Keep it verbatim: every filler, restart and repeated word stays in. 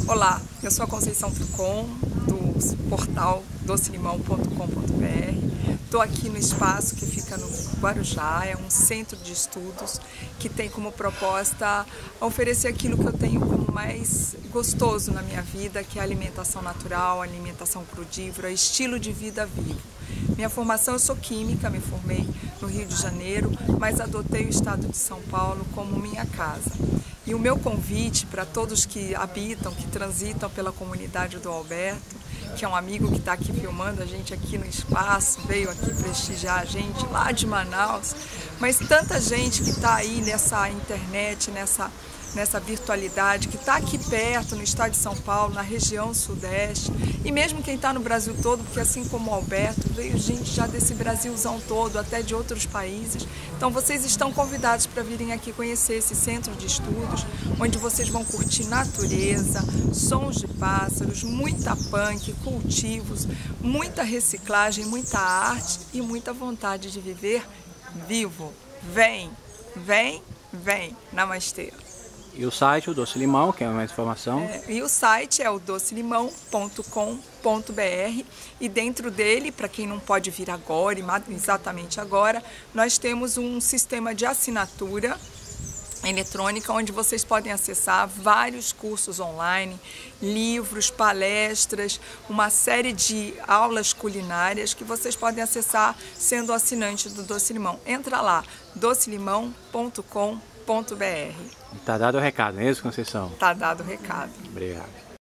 Olá, eu sou a Conceição Trucon, do portal doce limão ponto com ponto br. Estou aqui no espaço que fica no Guarujá, é um centro de estudos que tem como proposta oferecer aquilo que eu tenho como mais gostoso na minha vida, que é a alimentação natural, alimentação crudívora, estilo de vida vivo. Minha formação, eu sou química, me formei no Rio de Janeiro, mas adotei o estado de São Paulo como minha casa. E o meu convite para todos que habitam, que transitam pela comunidade do Alberto, que é um amigo que está aqui filmando a gente aqui no espaço, veio aqui prestigiar a gente lá de Manaus, mas tanta gente que está aí nessa internet, nessa, nessa virtualidade, que está aqui perto, no estado de São Paulo, na região sudeste, e mesmo quem está no Brasil todo, porque assim como o Alberto, veio gente já desse Brasilzão todo, até de outros países. Então vocês estão convidados para virem aqui conhecer esse centro de estudos, onde vocês vão curtir natureza, sons de pássaros, muita punk, cultivos, muita reciclagem, muita arte e muita vontade de viver vivo. Vem, vem, vem. Namastê. E o site, o Doce Limão, que é mais informação? É, e o site é o doce limão ponto com ponto br e dentro dele, para quem não pode vir agora, exatamente agora, nós temos um sistema de assinatura eletrônica, onde vocês podem acessar vários cursos online, livros, palestras, uma série de aulas culinárias que vocês podem acessar sendo assinante do Doce Limão. Entra lá, doce limão ponto com ponto br. Tá dado o recado, não é isso, Conceição? Tá dado o recado. Obrigado.